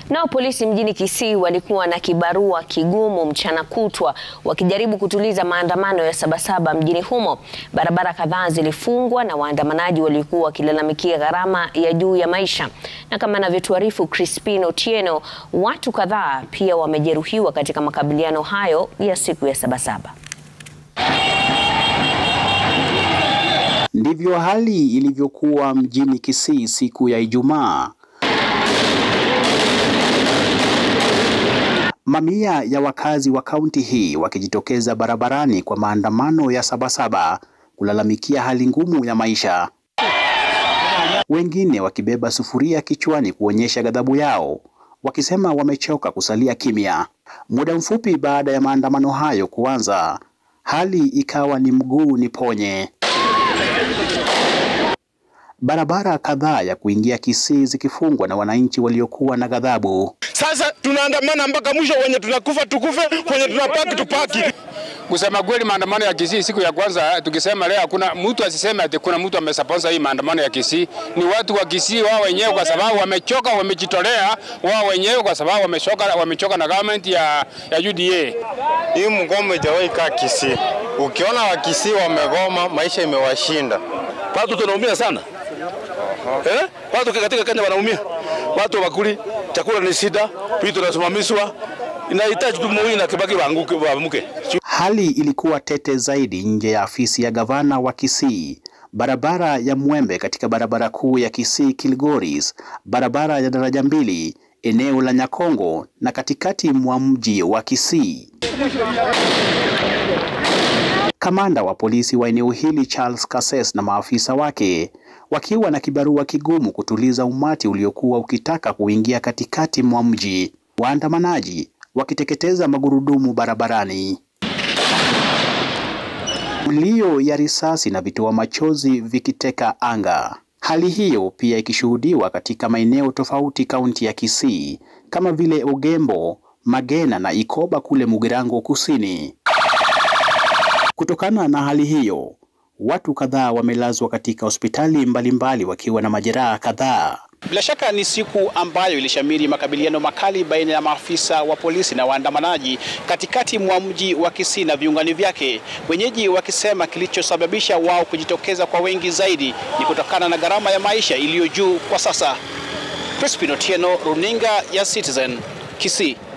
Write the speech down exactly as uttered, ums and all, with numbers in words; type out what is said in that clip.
Nao polisi mjini Kisii walikuwa na kibarua kigumu mchana kutwa wakijaribu kutuliza maandamano ya Sabasaba mjini humo. Barabara kadhaa zilifungwa na waandamanaji walikuwa wakilalamikia gharama ya juu ya maisha. Na kama anavyotuarifu Crispino Otieno, watu kadhaa pia wamejeruhiwa katika makabiliano hayo ya siku ya Sabasaba. Ndivyo hali ilivyokuwa mjini Kisii siku ya Ijumaa. Mamia ya wakazi wa kaunti hii wakijitokeza barabarani kwa maandamano ya Sabasaba kulalamikia hali ngumu ya maisha. Wengine wakibeba sufuria kichwani kuonyesha ghadhabu yao, wakisema wamechoka kusalia kimya. Muda mfupi baada ya maandamano hayo kuanza, hali ikawa ni mguu ni ponye. Barabara kadhaa ya kuingia Kisii zikifungwa na wananchi waliokuwa na ghadhabu. Sasa tunaandamana mpaka mwisho, wenye tunakufa tukufe, wenye tunapaki tupaki. Kusema kweli, maandamano ya Kisii siku ya kwanza, tukisema leo kuna mtu asiseme ati kuna mtu amesaponsha hii maandamano ya Kisii. Ni watu wa Kisii wao wenyewe, kwa sababu wamechoka, wamejitolea wao wenyewe, kwa sababu wamechoka wamechoka na government ya ya U D A. Hii mgomo haijawahi kaa Kisii. Ukiona wa Kisii wamegoma, maisha imewashinda. Watu tunaumia sana. Eh? Watu katika Kenya wanaumia. Watu wakuli, chakula ni shida, vitu vinasimamishwa. Inahitaji tumuini na kibaki waanguke waamke. Hali ilikuwa tete zaidi nje ya afisi ya gavana wa Kisii, barabara ya Mwembe katika barabara kuu ya Kisii Kilgoris, barabara ya daraja mbili, eneo la Nyakongo na katikati mwa mji wa Kisii. Kamanda wa polisi wa eneo hili Charles Kases na maafisa wake wakiwa na kibarua kigumu kutuliza umati uliokuwa ukitaka kuingia katikati mwa mji. Waandamanaji wakiteketeza magurudumu barabarani. Mlio ya risasi na vitoa machozi vikiteka anga. Hali hiyo pia ikishuhudiwa katika maeneo tofauti kaunti ya Kisii kama vile Ogembo, Magena na Ikoba kule Mugirango Kusini. Kutokana na hali hiyo, watu kadhaa wamelazwa katika hospitali mbalimbali mbali wakiwa na majeraha kadhaa. Bila shaka ni siku ambayo ilishamiri makabiliano makali baina ya maafisa wa polisi na waandamanaji katikati mwa mji wa Kisii na viungani vyake. Wenyeji wakisema kilichosababisha wao kujitokeza kwa wengi zaidi ni kutokana na gharama ya maisha iliyo juu kwa sasa. Crispino Otieno, runinga ya Citizen, Kisii.